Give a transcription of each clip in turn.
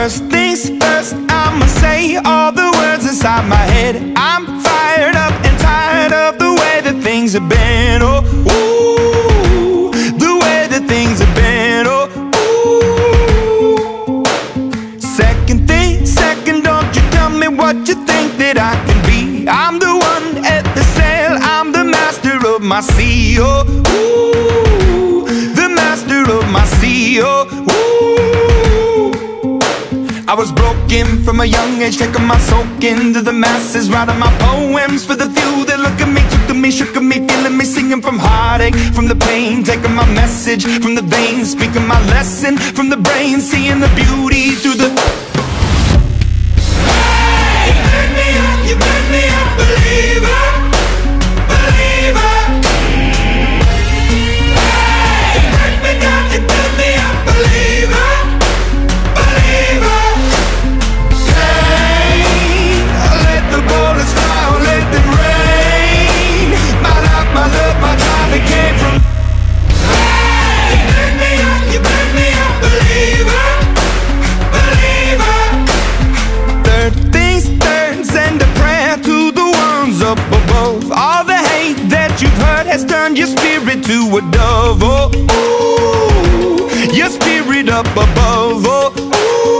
First things first, I'ma say all the words inside my head. I'm fired up and tired of the way that things have been. Oh, ooh, the way that things have been. Oh, ooh. Second thing, second, don't you tell me what you think that I can be. I'm the one at the sail, I'm the master of my sea. Oh, ooh, the master of my sea. Oh, ooh. I was broken from a young age, taking my soak into the masses, writing my poems for the few that look at me, took to me, shook at me, feeling me, singing from heartache, from the pain, taking my message from the veins, speaking my lesson from the brain, seeing the beauty through the... Hey, you burn me up, you burn me up, believer, believer. Hey, you burn me down, you burn me up, believer, believer. Bullets fly, let them rain. My life, my love, my time, it came from. Hey, you burn me up, believer, believer. Third things third, send a prayer to the ones up above. All the hate that you've heard has turned your spirit to a dove. Oh, ooh, your spirit up above. Oh, ooh.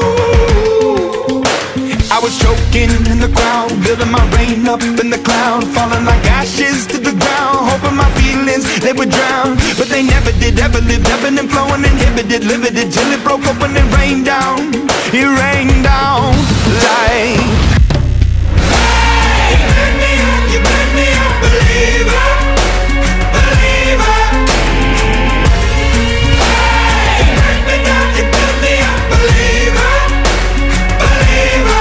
I was choking in the crowd, building my rain up in the cloud, falling like ashes to the ground, hoping my feelings, they would drown. But they never did, ever lived, ebbing and flowing, inhibited, limited, till it broke open and rained down. It rained down like... Hey, you burn me up, believer, believer. Hey, you burn me down, you burn me up, believer, believer.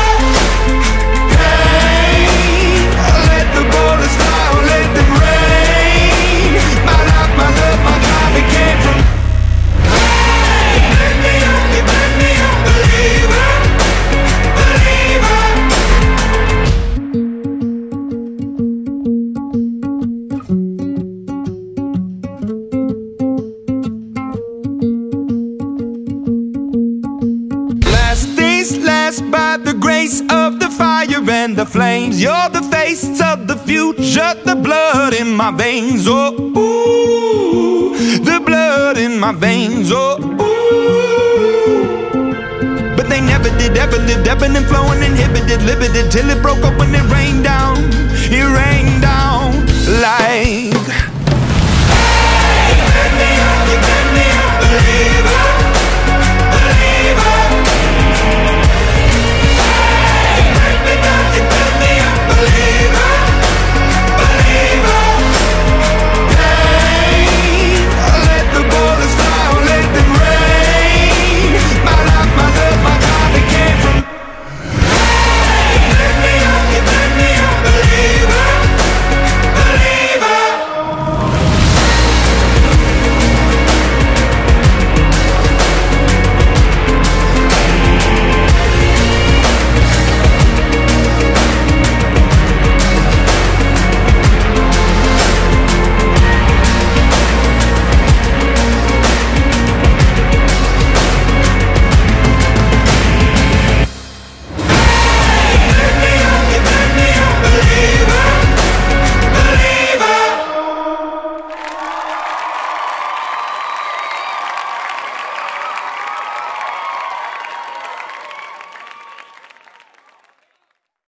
By the grace of the fire and the flames, you're the face of the future, the blood in my veins. Oh, ooh, the blood in my veins. Oh, ooh. But they never did, ever lived, ebbing and flowing, inhibited, limited, till it broke up when it rained down. It rained down like...